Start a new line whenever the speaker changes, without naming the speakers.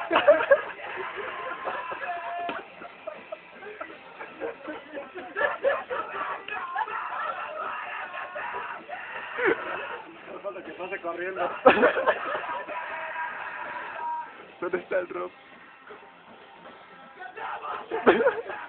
No falta que pase corriendo.
¿Dónde está el Rob?